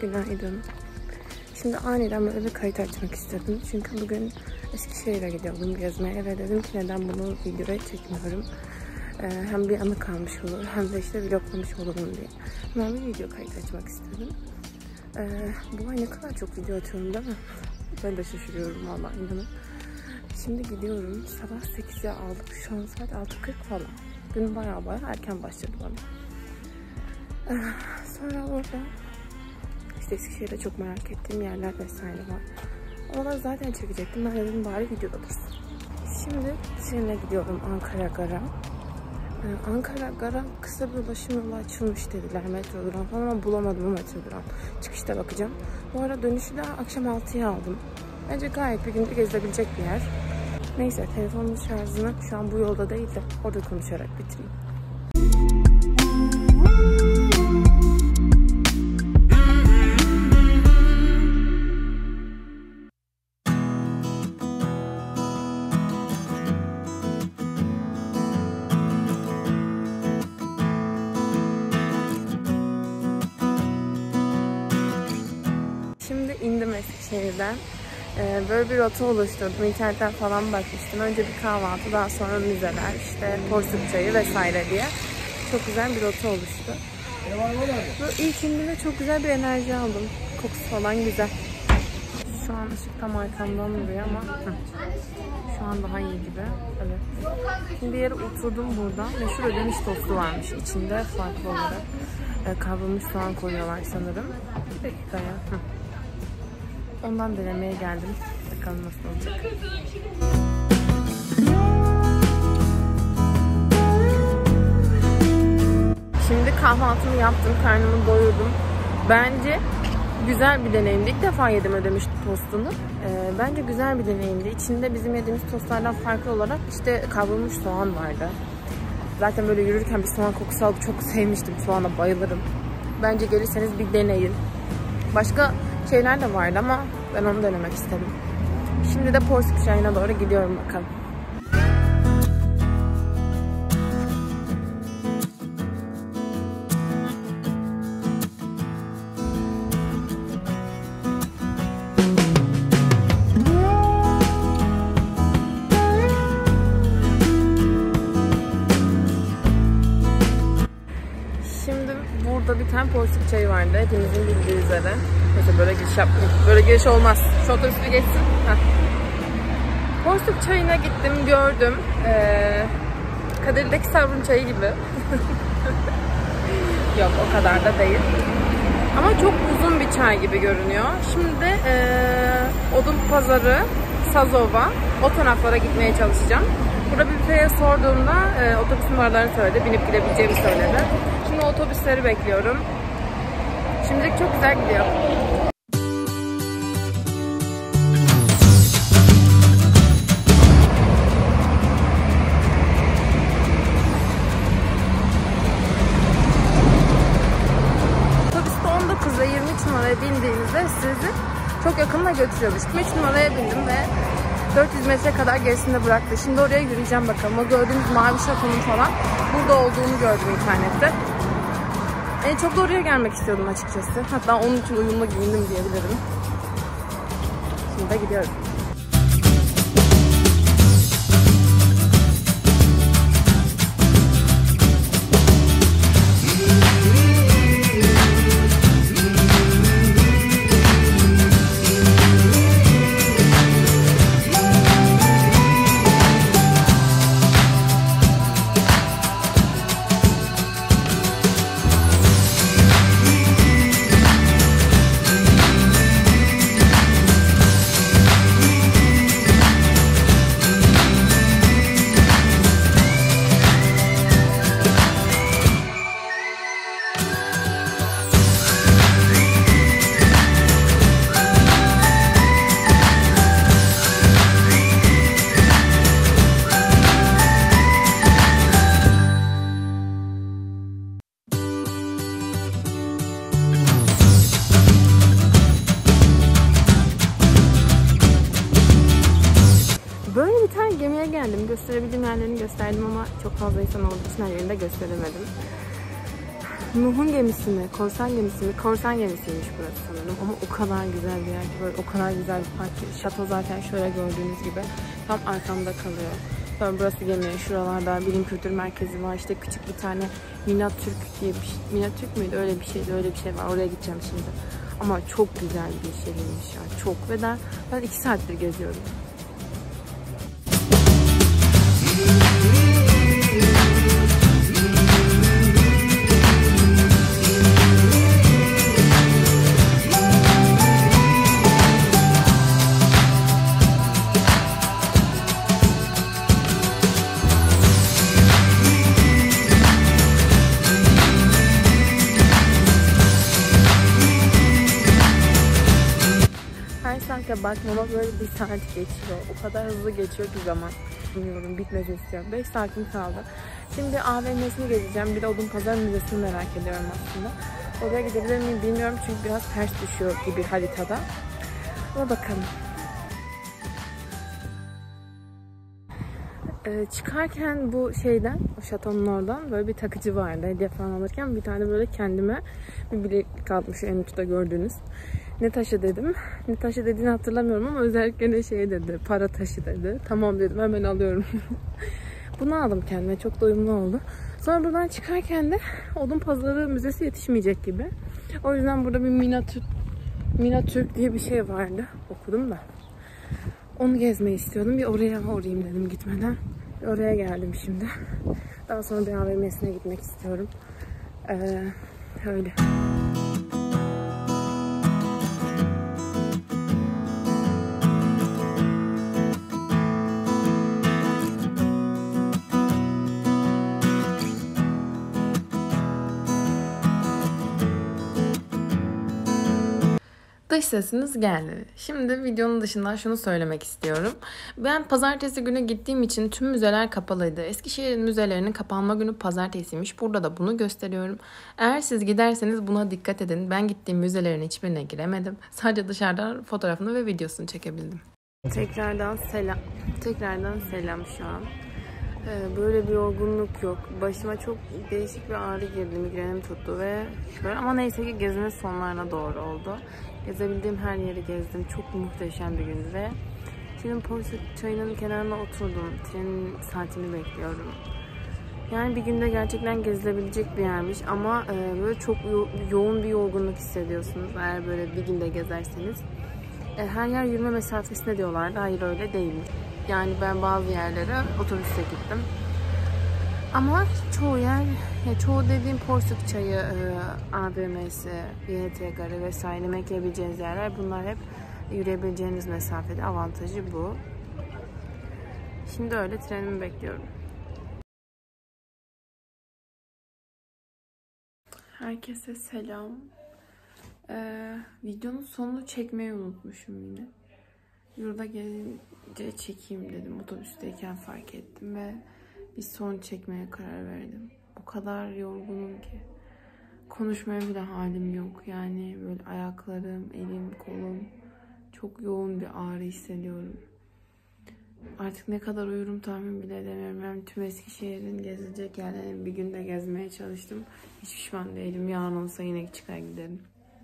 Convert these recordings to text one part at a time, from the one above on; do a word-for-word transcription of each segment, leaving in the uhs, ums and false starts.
Günaydın. Şimdi aniden böyle bir kayıt açmak istedim. Çünkü bugün Eskişehir'e gidiyordum gezmeye ve dedim ki neden bunu videoya çekmiyorum. Ee, hem bir anı kalmış olur hem de işte vloglamış olurum diye. Ben bir video kayıt açmak istedim. Ee, bu ay ne kadar çok video atıyorum değil mi? Ben de şaşırıyorum vallahi inanın. Şimdi gidiyorum. Sabah sekize aldık. Şu an saat altı kırk falan. Gün bayağı bayağı erken başladı bana. Ee, sonra orada işte Eskişehir'de çok merak ettiğim yerler vesaire var. Onları zaten çekecektim. Ben dedim bari videoda dursun. Şimdi trenle gidiyorum Ankara Gar'a. Ee, Ankara Gar'a kısa bir ulaşım yolu açılmış dediler, metro duran falan, ama bulamadım o metro duran. Çıkışta bakacağım. Bu arada dönüşü de akşam altıya aldım. Bence gayet bir günde gezilebilecek bir yer. Neyse, telefonun şarjını şu an bu yolda değil de orada konuşarak bitireyim. Şimdi indim Eskişehir'den. Ee, böyle bir rota oluşturdum. İnternetten falan bakmıştım. Önce bir kahvaltı, daha sonra müzeler, işte Porsuk çayı vesaire diye. Çok güzel bir rota oluştu. Böyle ilk indiğimde çok güzel bir enerji aldım. Kokusu falan güzel. Şu an ışık tam arkamdan vuruyor ama hı. Şu an daha iyi gibi. Evet. Şimdi bir yere oturdum burada. Meşhur ödemiş tostu varmış. İçinde farklı olarak e, kavrulmuş soğan koyuyorlar sanırım. Bir dakika ya. Hı. Ondan denemeye geldim. Bakalım nasıl olacak. Şimdi kahvaltımı yaptım. Karnımı doyurdum. Bence güzel bir deneyimdi. İlk defa yedim ödemiş tostunu. Ee, bence güzel bir deneyimdi. İçinde bizim yediğimiz tostlardan farklı olarak işte kavrulmuş soğan vardı. Zaten böyle yürürken bir soğan kokusu aldı. Çok sevmiştim. Soğana bayılırım. Bence gelirseniz bir deneyin. Başka şeyler de vardı ama ben onu denemek istedim. Şimdi de Porsuk çayına doğru gidiyorum bakalım. Şimdi burada bir tane Porsuk çayı vardı. Hepinizin bildiği üzere. Mesela böyle giriş yapmayayım. Böyle giriş olmaz. Şu otobüs bir geçsin. Heh. Porsuk çayına gittim, gördüm. Ee, Kadir'deki Savrun çayı gibi. Yok, o kadar da değil. Ama çok uzun bir çay gibi görünüyor. Şimdi ee, Odunpazarı, Sazova, o taraflara gitmeye çalışacağım. Burada bir büfeye sorduğumda e, otobüs numaralarını söyledi. Binip gidebileceğimi söyledi. Şimdi otobüsleri bekliyorum. Şimdilik çok güzel gidiyor. Otobüste on dokuz ve yirmi üç numaraya bindiğinizde sizi çok yakınına götürüyormuş. yirmi üç numaraya bindim ve dört yüz metre kadar gerisinde bıraktı. Şimdi oraya yürüyeceğim bakalım. O gördüğünüz mavi şatonun falan burada olduğunu gördüm internette. En çok da oraya gelmek istiyordum açıkçası. Hatta onun için uyumlu giyindim diyebilirim. Şimdi de gidiyorum. Böyle bir tane gemiye geldim. Gösterebildiğim yerlerini gösterdim ama çok fazla insan olduğu için her yerinde gösteremedim. Nuh'un gemisi mi? Korsan gemisi mi? Korsan gemisiymiş burası sanırım. Ama o kadar güzel bir yer ki, böyle o kadar güzel bir park ki. Şato zaten şöyle gördüğünüz gibi tam arkamda kalıyor. Sonra burası gemi. Şuralarda bilim kültür merkezi var. İşte küçük bir tane Minatürk diye bir şey. Minatürk müydü? Öyle bir şeydi. Öyle bir şey var. Oraya gideceğim şimdi. Ama çok güzel bir şehirmiş ya. Çok. Ve ben, ben iki saattir geziyorum. Bakmama böyle bir saat geçiyor. O kadar hızlı geçiyor ki zaman. Bilmiyorum, bitmesi istiyorum. beş saatim kaldı. Şimdi A V M'sini gezeceğim. Bir de Odunpazarı Müzesi'ni merak ediyorum aslında. Oraya gidebilir miyim bilmiyorum çünkü biraz ters düşüyor gibi haritada. Ama bakalım. Ee, çıkarken bu şeyden, o şatonun oradan böyle bir takıcı vardı. Hediye falan alırken bir tane böyle kendime bir bileklik almış en uçta gördüğünüz. Ne taşı dedim. Ne taşı dediğini hatırlamıyorum ama özellikle ne şey dedi. Para taşı dedi. Tamam dedim, hemen alıyorum. Bunu aldım kendime. Çok da uyumlu oldu. Sonra buradan çıkarken de Odunpazarı Müzesi yetişmeyecek gibi. O yüzden burada bir Minatürk, Minatürk diye bir şey vardı. Okudum da. Onu gezmeyi istiyordum. Bir oraya uğrayayım dedim gitmeden. Bir oraya geldim şimdi. Daha sonra bir A V M'sine gitmek istiyorum. Ee, öyle. Dış sesiniz geldi. Şimdi videonun dışından şunu söylemek istiyorum. Ben pazartesi günü gittiğim için tüm müzeler kapalıydı. Eskişehir'in müzelerinin kapanma günü pazartesiymiş. Burada da bunu gösteriyorum. Eğer siz giderseniz buna dikkat edin. Ben gittiğim müzelerin hiçbirine giremedim. Sadece dışarıdan fotoğrafını ve videosunu çekebildim. Tekrardan selam. Tekrardan selam şu an. Böyle bir yorgunluk yok. Başıma çok değişik bir ağrı girdi. Migrenim tuttu ve böyle, ama neyse ki gezinin sonlarına doğru oldu. Gezebildiğim her yeri gezdim. Çok muhteşem bir gündü ve şimdi Porsuk çayının kenarına oturdum. Trenin saatini bekliyorum. Yani bir günde gerçekten gezilebilecek bir yermiş ama böyle çok yo yoğun bir yorgunluk hissediyorsunuz eğer böyle bir günde gezerseniz. Her yer yürüme mesafesinde diyorlardı. Hayır, öyle değil. Yani ben bazı yerlere otobüste gittim. Ama çoğu yer, ya çoğu dediğim Porsuk çayı, A V M'si, Y T Garı vesaire yemek yiyebileceğiniz yerler. Bunlar hep yürüyebileceğiniz mesafede. Avantajı bu. Şimdi öyle trenimi bekliyorum. Herkese selam. Ee, videonun sonunu çekmeyi unutmuşum yine. Yurda gelince çekeyim dedim. Otobüsteyken fark ettim ve bir son çekmeye karar verdim. O kadar yorgunum ki. Konuşmaya bile halim yok. Yani böyle ayaklarım, elim, kolum çok yoğun bir ağrı hissediyorum. Artık ne kadar uyurum tahmin bile edemiyorum. Yani tüm Eskişehir'in gezilecek yerlerini bir günde gezmeye çalıştım. Hiç pişman değilim. Yarın olsa yine çıkar giderim.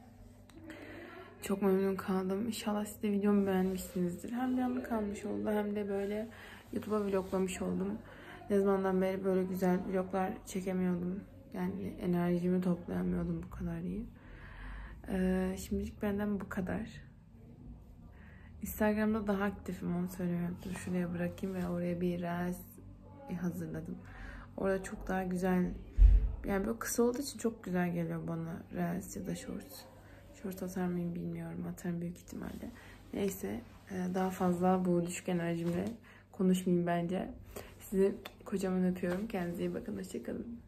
Çok memnun kaldım. İnşallah siz de videomu beğenmişsinizdir. Hem bir anı kalmış oldu hem de böyle YouTube'a vloglamış oldum. Ne zamandan beri böyle güzel vloglar çekemiyordum. Yani enerjimi toplayamıyordum bu kadar iyi. Ee, şimdilik benden bu kadar. Instagram'da daha aktifim, onu söylüyorum. Dur şuraya bırakayım ve oraya bir reels hazırladım. Orada çok daha güzel, yani böyle kısa olduğu için çok güzel geliyor bana reels ya da shorts. Short atar mıyım bilmiyorum. Atarım büyük ihtimalle. Neyse, daha fazla bu düşük enerjimle konuşmayayım bence. Sizi kocaman öpüyorum. Kendinize iyi bakın. Hoşçakalın.